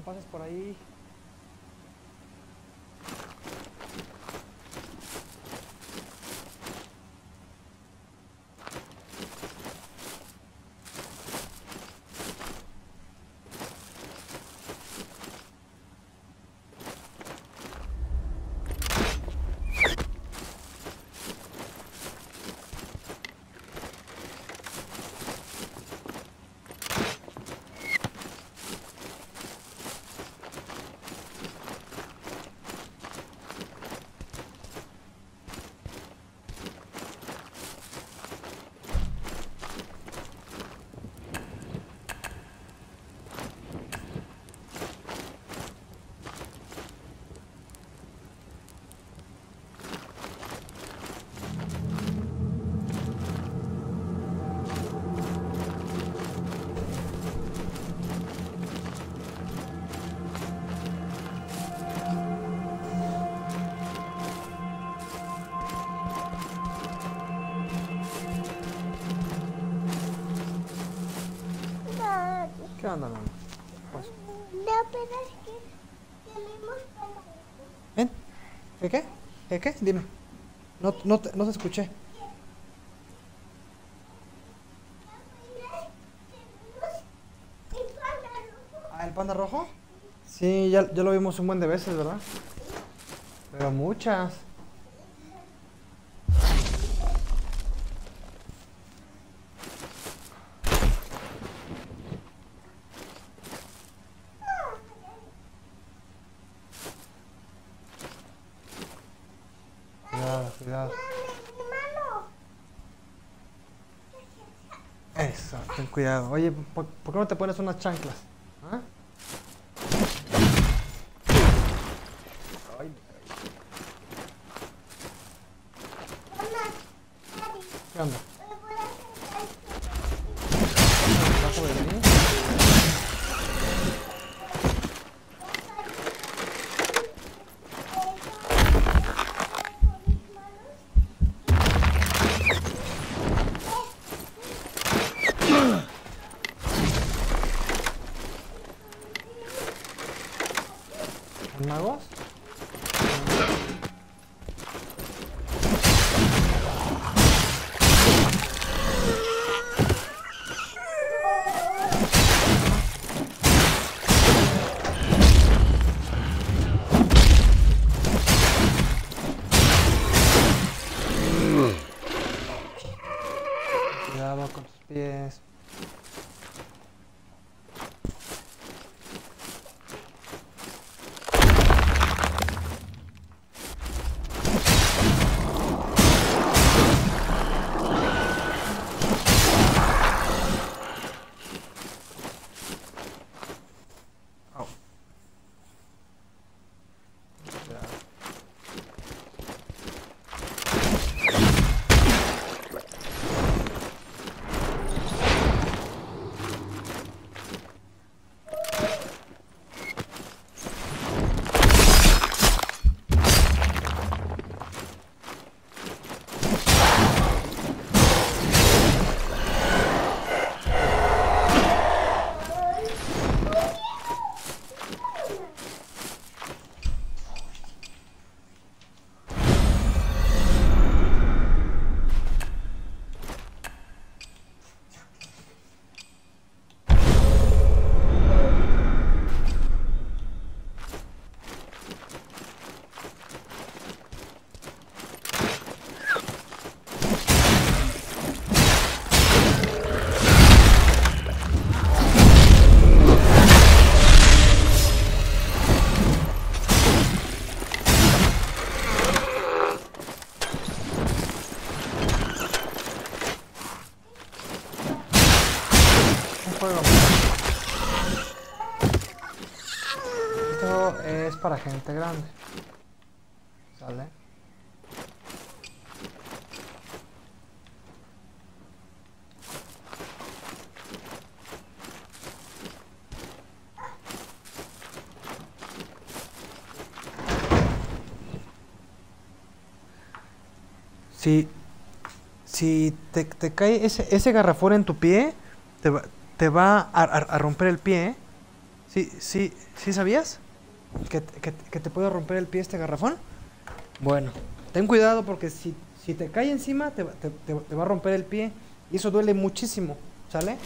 pases por ahí. ¿Qué onda, mamá? Pues. No, pero es que tenemos que... ¿Ven? ¿Qué? ¿Qué? Dime. No te escuché. ¿Ah, el panda rojo? Sí, ya lo vimos un buen de veces, ¿verdad? Pero muchas. Cuidado. Eso, ten cuidado. Oye, ¿por qué no te pones unas chanclas? ¿Ah? Ay, ¿qué onda? ¿Bajo de mí? ¿Son magos? Cuidado con tus pies. Au. Cuidado. Un juego. Esto es para gente grande. ¿Sale? Si te cae ese garrafón en tu pie, te va a romper el pie, ¿eh? ¿Sí sabías? ¿Que te puede romper el pie este garrafón? Bueno, ten cuidado porque si te cae encima te va a romper el pie y eso duele muchísimo, ¿sale?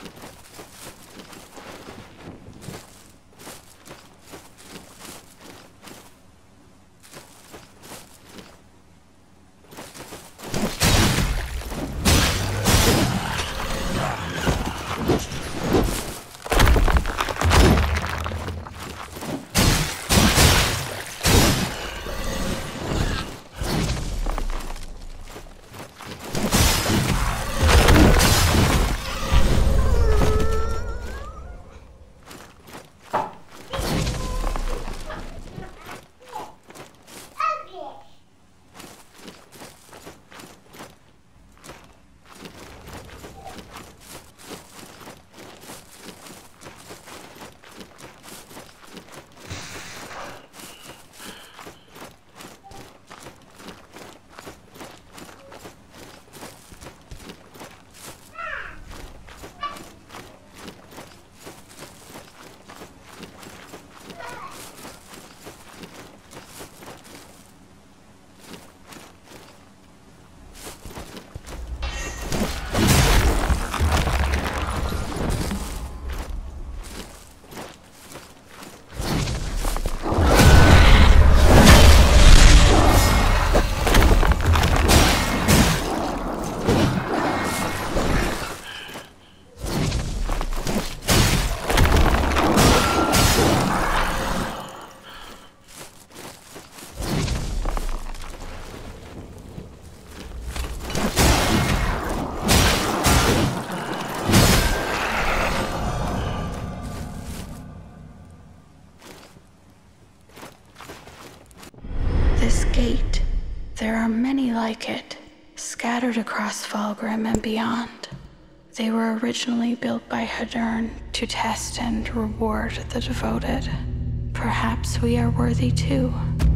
This gate, there are many like it, scattered across Falgrim and beyond. They were originally built by Hadern to test and reward the devoted. Perhaps we are worthy too.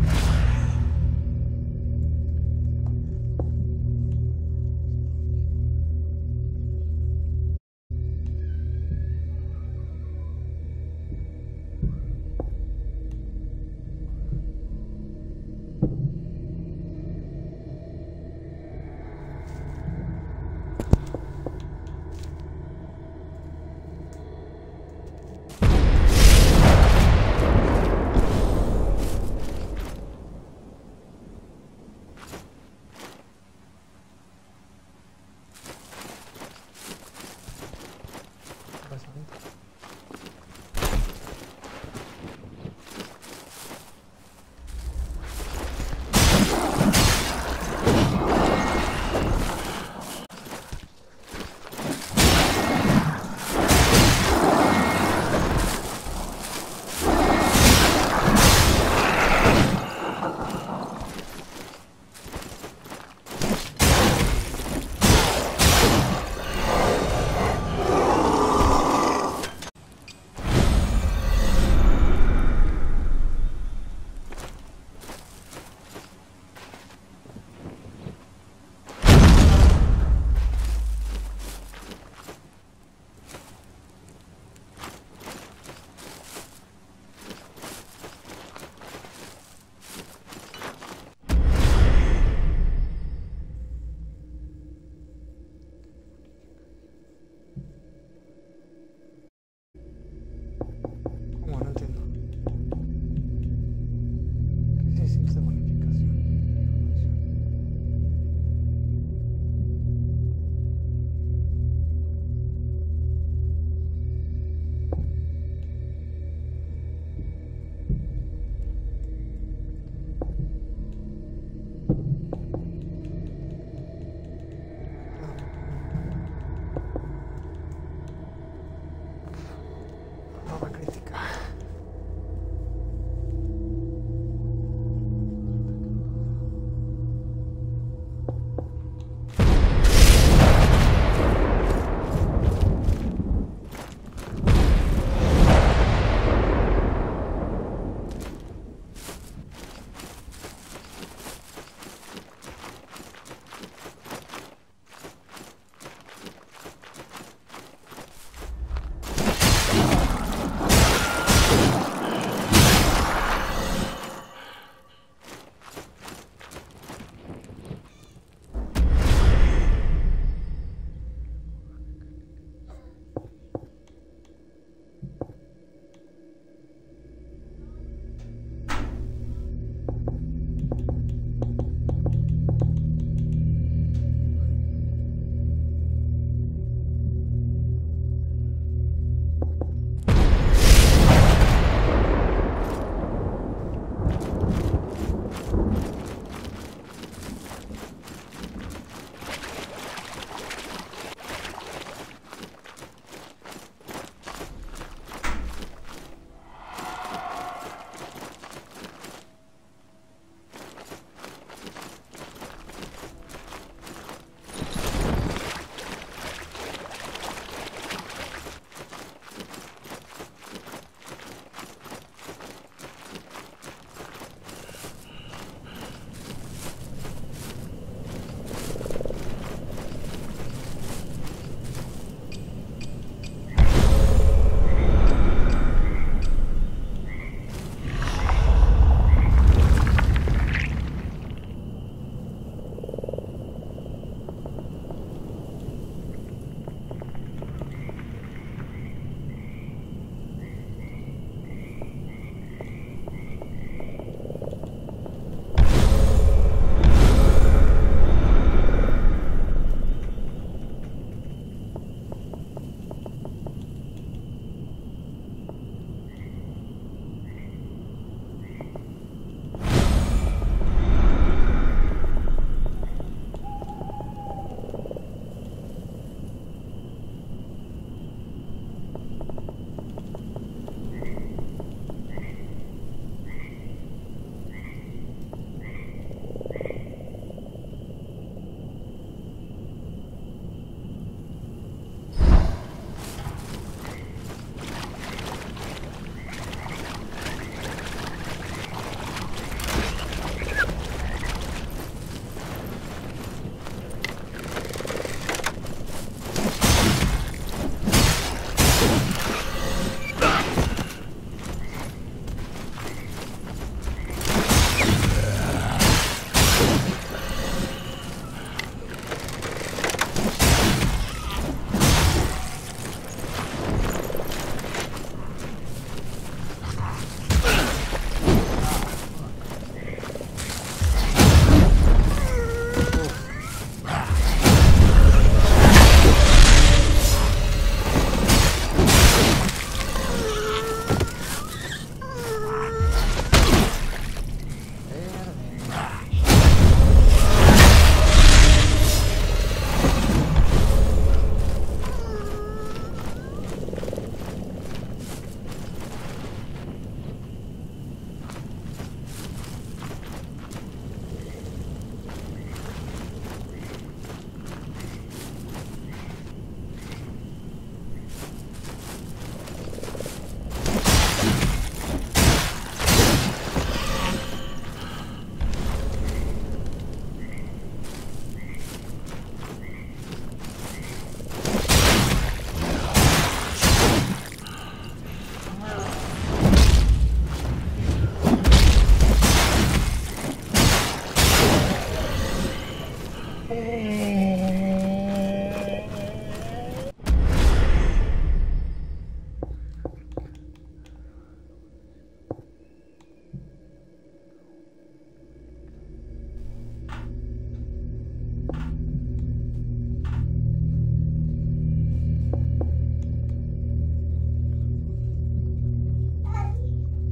¿Cómo? No entiendo. ¿Qué es esta bonificación? Nueva crítica.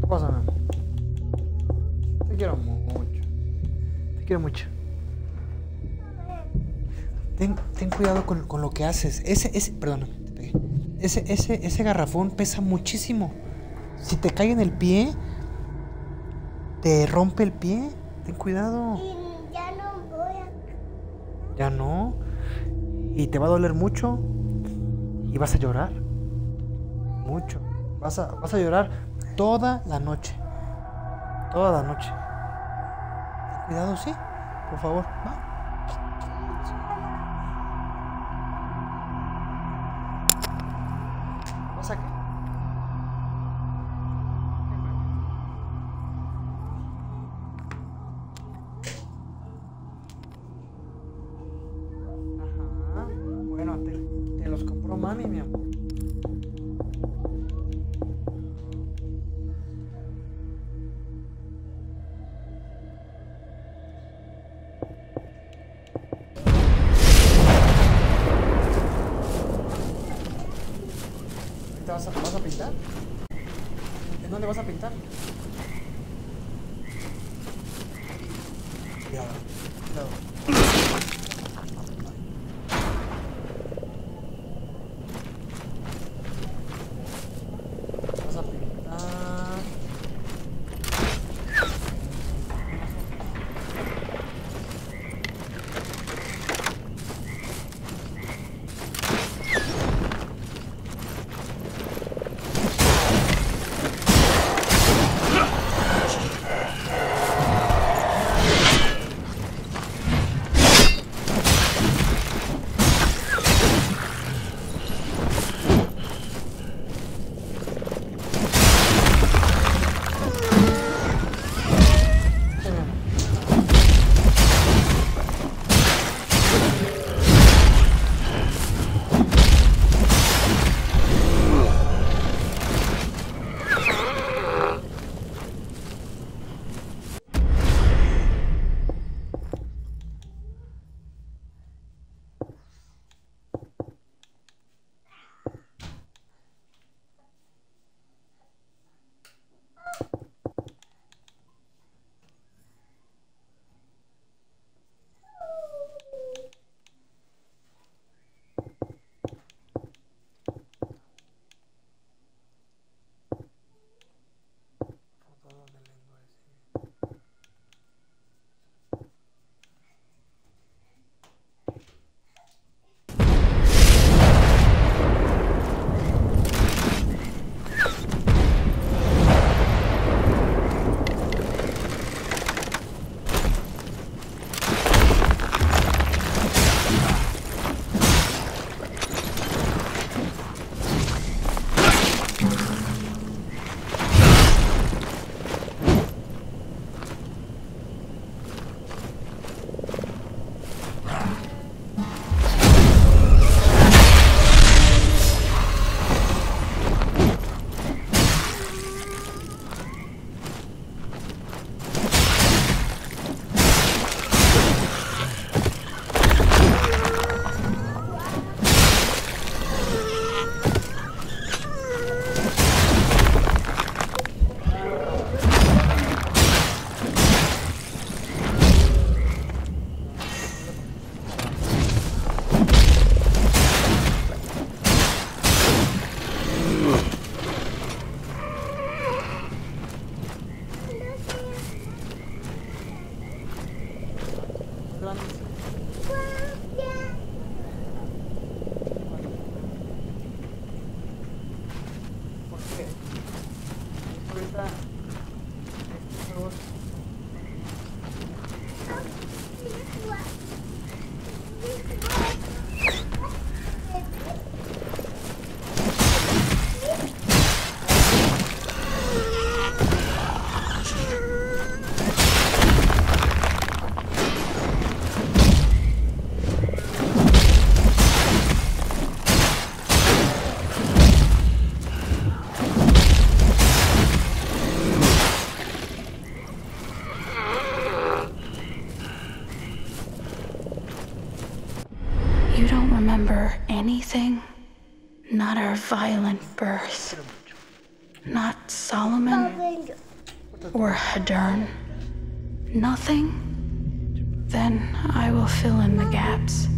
¿Qué pasa, mi amor? Te quiero mucho. Te quiero mucho. Ten cuidado con lo que haces. Perdóname, te pegué. Ese garrafón pesa muchísimo. Si te cae en el pie, te rompe el pie. Ten cuidado. Y ya no voy a... Ya no. Y te va a doler mucho. Y vas a llorar. Mucho. Vas a llorar toda la noche. Toda la noche. Ten cuidado, sí. Por favor, va. ¿Vas a qué? Ajá. Bueno, te los compró mami, mi amor. ¿Vas a pintar? ¿En dónde vas a pintar? Cuidado, cuidado. Vas a pintar. You don't remember anything? Not our violent birth. Not Solomon or Hadern. Nothing? Then I will fill in the gaps.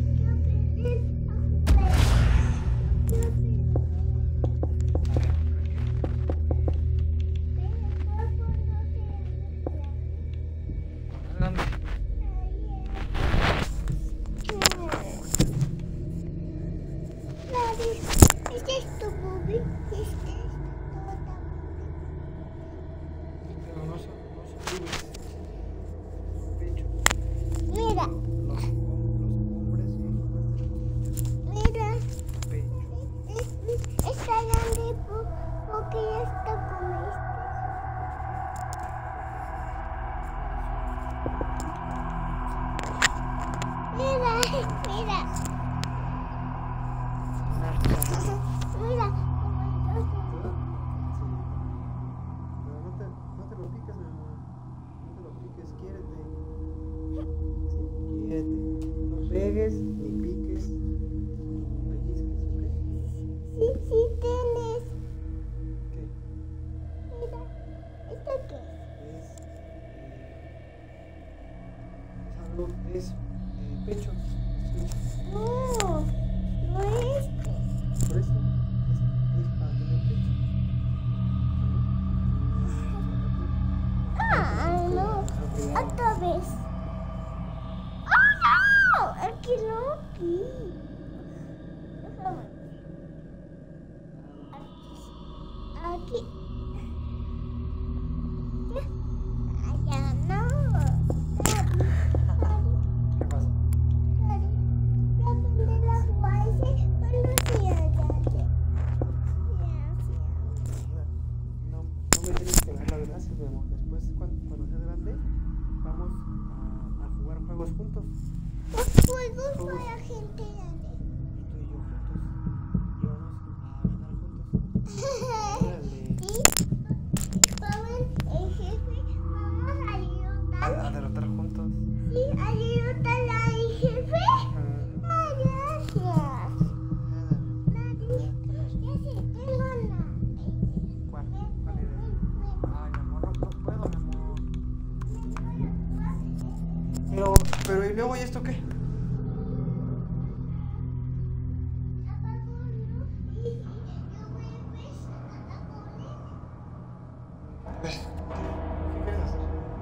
Este es tu boobie. Este es tu Pero no son pubis. Pecho. Mira, Los hombres mira. pecho. Está grande porque ya está comiste. Mira, mira. Mira. Pero no te lo piques, mi amor. No te lo piques, quiérete. Sí, quiérete. No pegues ni piques. Pellizques, ¿ok? Sí, sí tienes. ¿Qué? Mira. ¿Esto qué es? Es pecho. No, no es. Por eso es para tener pecho. Ah, no. Otra vez. ¡Oh, no! Aquí no, aquí. Déjame. Aquí. Allá no. ¿Qué pasa? Ya aprendí la guayse cuando se allá. No me tienes que dar las gracias, mi amor. Después, cuando seas grande, vamos a jugar juegos juntos. Los juegos para gente grande. Y tú y yo juntos. Y vamos a ganar juntos. Y vamos, el jefe, vamos a ayudar. A derrotar juntos. Sí, ayudar al jefe. Ah, gracias. Nadie, ya sí, tengo una. ¿Cuál idea? Ay, mi amor, no puedo, mi amor. Pero ¿y luego y esto qué? A ver, ¿qué quieres hacer?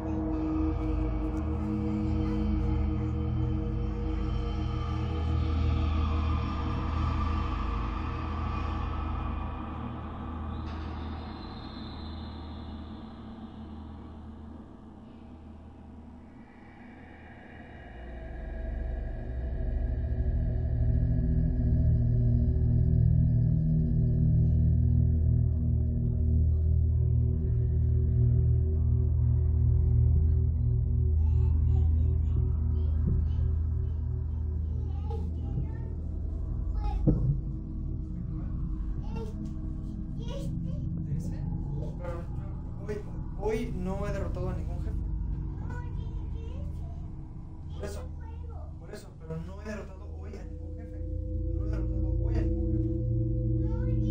Pero hoy no he derrotado a ningún jefe. Por eso, pero no he derrotado hoy a ningún jefe. No he derrotado hoy a ningún jefe.